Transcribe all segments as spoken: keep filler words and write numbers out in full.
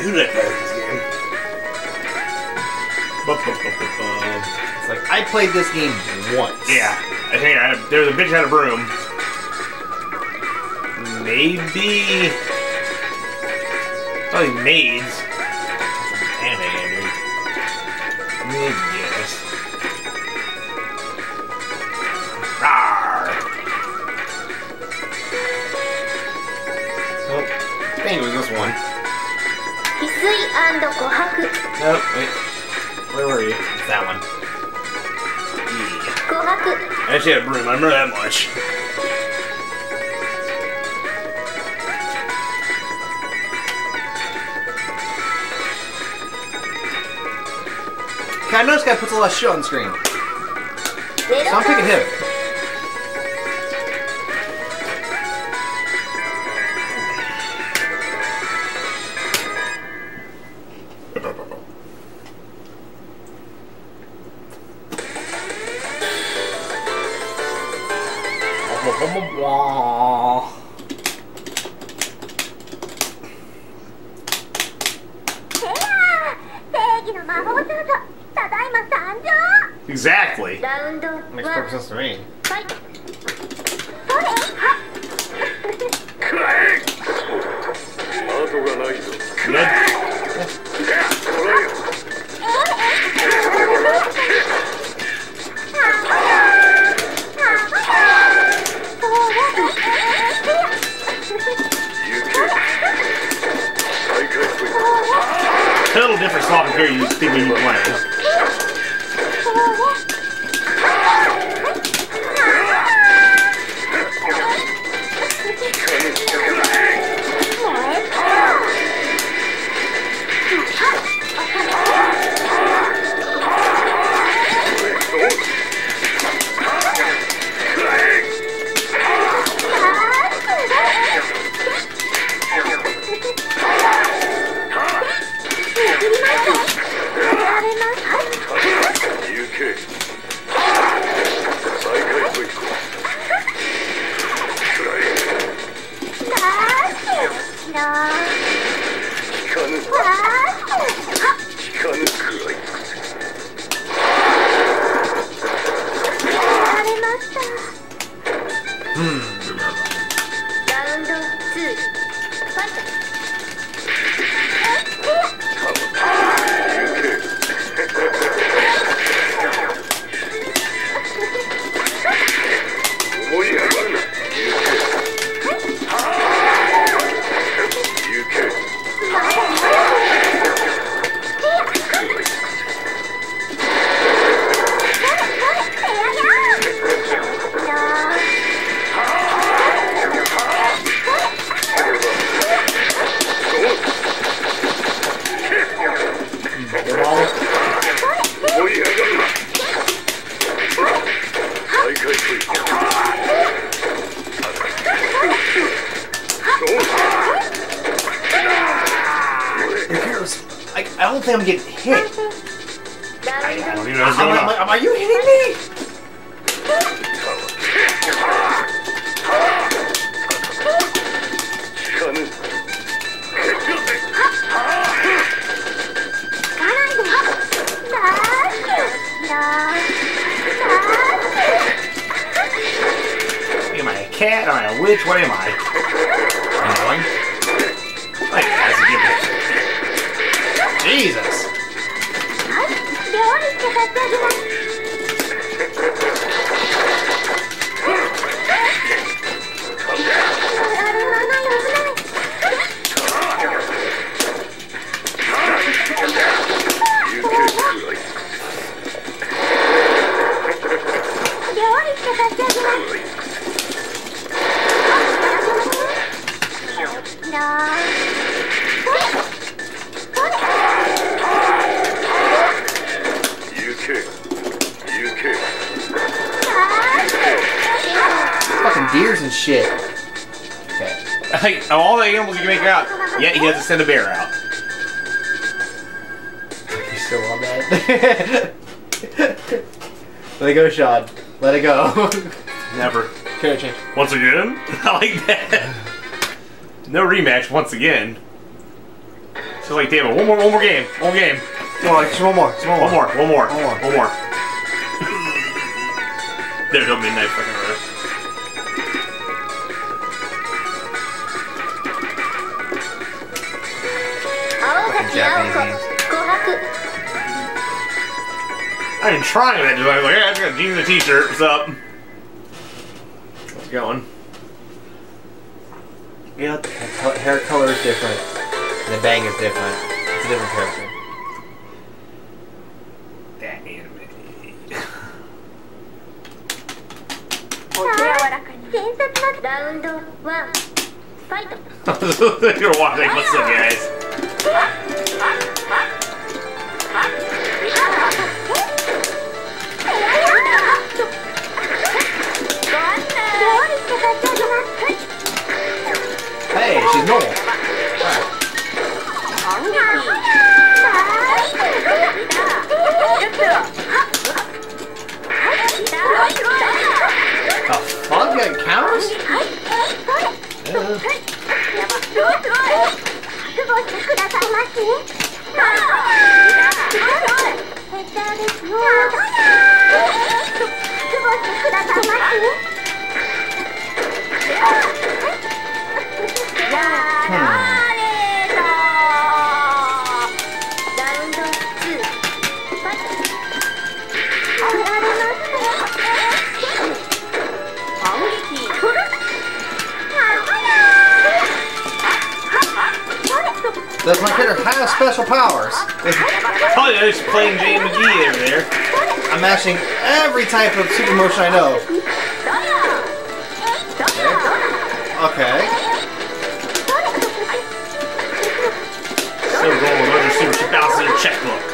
Who did I play this game? It's like, I played this game once. Yeah. I think I had, there was a bitch had a broom. Maybe... Probably maids. That's an anime game, dude. Yes. Rawr. Nope. I think it was this one. 翡翠&琥珀 Nope, wait. Where were you? It's that one. Yeah. 琥珀 I actually had a broom, I remember that much. Okay, I noticed guy puts a lot of shit on screen. ゼロ So I'm picking him. Exactly. ラウンド Makes ワン perfect sense to me. ファイトそれ後がないぞ。 Good. Total different slot of here you think when you play. I, I don't think I'm getting hit. I don't even know what's Am, going I- am, I- on. am I- you hitting me? Am I a cat? Am I a witch? What am I? Annoying. Like, that's a given. Jesus. Fucking deers and shit. Okay. Like, of all the animals you can make out, yet he has to send a bear out. You still on that? Let it go, Sean. Let it go. Never. Okay, change. Once again? I like that. No rematch once again. She's like, damn it, one more, one more game, one more game. Come on, just one more, just one more. One more, one more, One more. one more. There, don't midnight fucking rush. Japanese names. I ain't trying that. Just like, yeah, I just got jeans and a t-shirt. What's up? What's going? Yeah, the co- hair color is different. And the bang is different. It's a different character. That anime. 検察のラウンドワンファイト You're watching. What's up, guys? Hey, she's normal. The fuck? Got counters? Does my character have special powers? Oh yeah, there's plain Jane McGee over there. I'm mashing every type of super motion I know. Okay. So we're going with another super ship balance in a checkbook.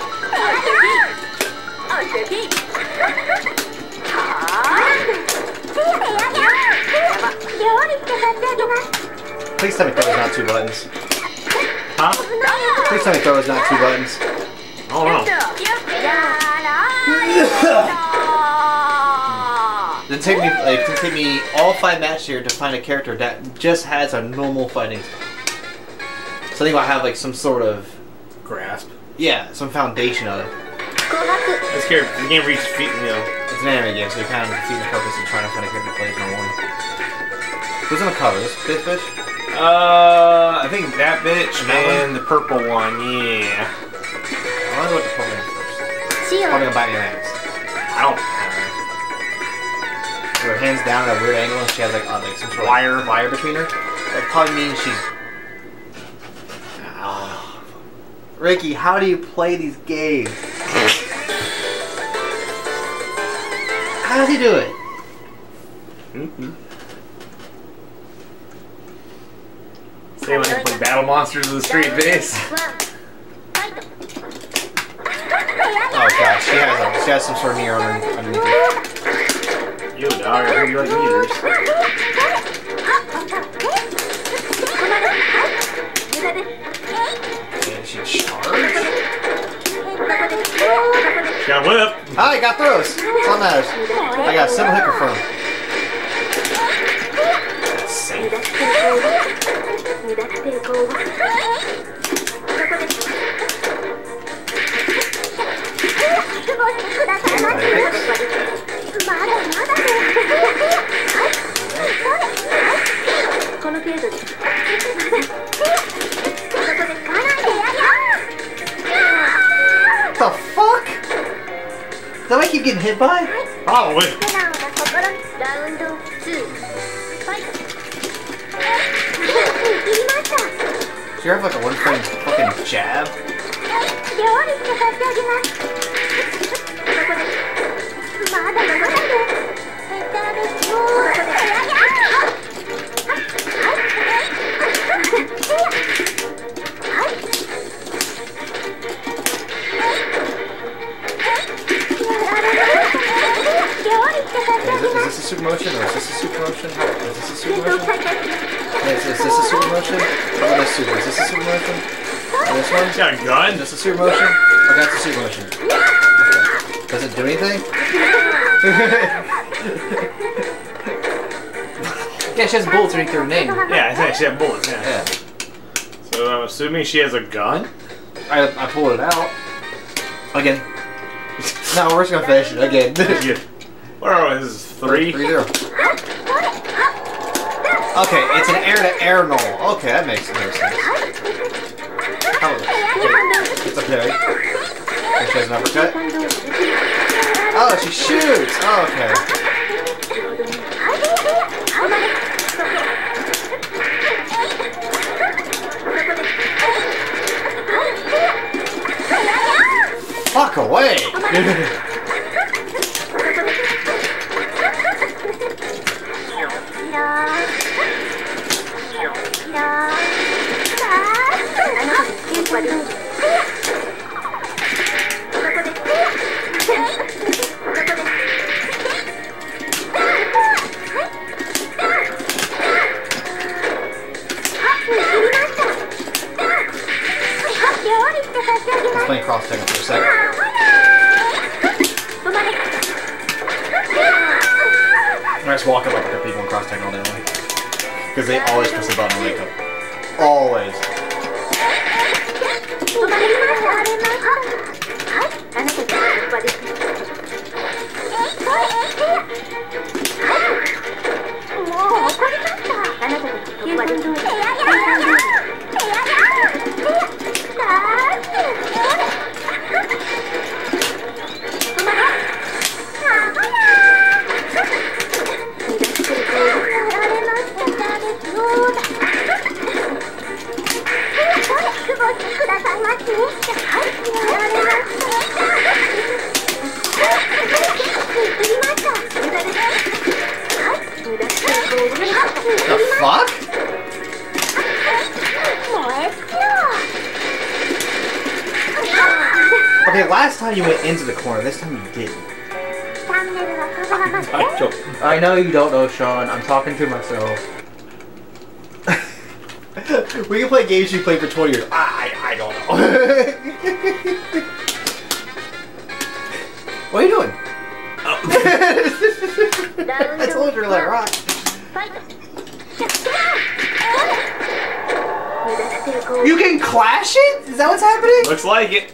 Please tell me throw is not two buttons. Huh? Please tell me throw is not two buttons. I don't know. It take me like it take me all five matches here to find a character that just has a normal fighting style. So I think I have like some sort of Grasp. yeah, some foundation of it. This character, the game reaches feet, you know. It's an anime game, so you're kind of defeating the purpose of trying to find a character that plays no one. Who's on the cover? This this bitch? Uh, I think that bitch And that and the purple one, yeah. I wanna go with the purple one first. Probably gonna bite me in the ass. I don't have With her hands down at a weird angle and she has like uh, like some sort of Wire. wire between her. That probably means she's oh. Ricky, how do you play these games? How does he do it? Mm-hmm. Say when they play Battle Monsters of the Street Base. Oh gosh, she has a, she has some sort of mirror underneath, underneath her. You dog, I heard you like meters. Yeah, she charged? Got a whip. Ah, I got throws. That's all that matters. I got a simple hit confirm. That's safe. What the fuck? Is that what I keep getting hit by? Probably. Do you have like a one frame fucking jab? Is, it, is this a super motion or is this a super motion? How, is this a super motion? Is, is this a super motion? How about this super? Is this a super motion? Or this one? Got a gun? Is this a super motion? Okay, that's a super motion. Okay. Does it do anything? Yeah, she has bullets underneath her name. Yeah, I think she had bullets, yeah. Yeah. So So I'm assuming she has a gun? I, I pulled it out. Again. No, we're just gonna finish it again. Yeah. Where are we? This is three? Three zero. Okay, it's an air-to-air null. Okay, that makes no sense. Oh, okay. It's okay. And she has an uppercut. Oh, she shoots! Oh, okay. Fuck away! Let's play cross tag for a second. I just walk up like the people in cross tag all day long. Because they always press the button and wake up. Always. The fuck? Okay, last time you went into the corner, this time you didn't. I don't. I know you don't know, Sean. I'm talking to myself. We can play games you played for twenty years. I, I don't know. What are you doing? Oh. I told you to let her rock. You can clash it? Is that what's happening? Looks like it.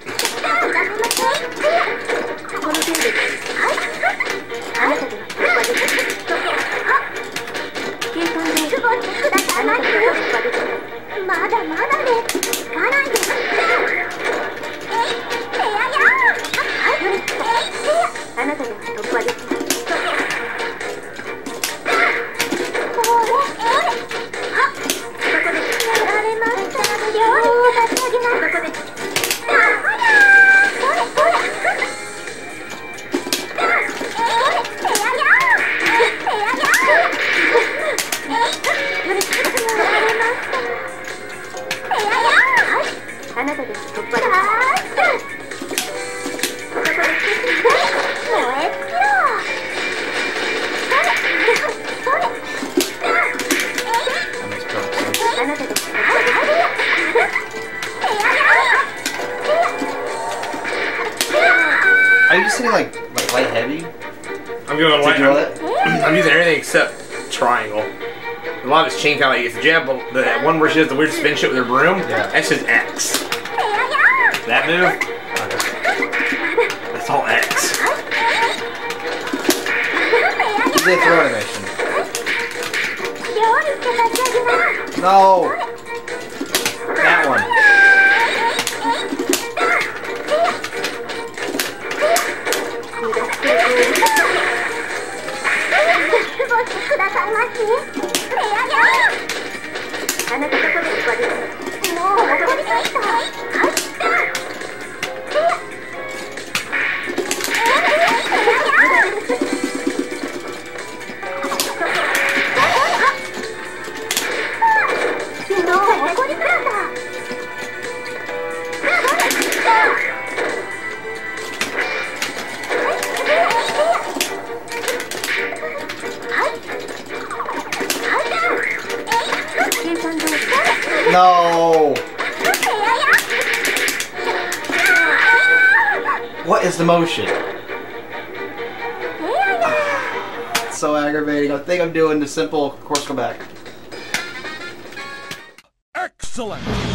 Are you just sitting like like light heavy? I'm going Did light. you roll I'm, it? I'm using everything except triangle. A lot of it's chain kind of like it's a jab, but the one where she does the weird spin shit with her broom, Yeah. that's just X. That move, that's all X. You did throw animation. No! That one. No! What is the motion? It's so aggravating. I think I'm doing the simple course go back. Excellent!